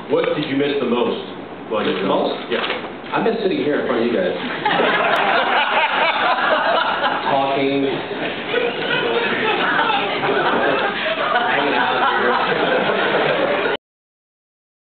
What did you miss the most? Miss the most? Yeah. I miss sitting here in front of you guys. Talking.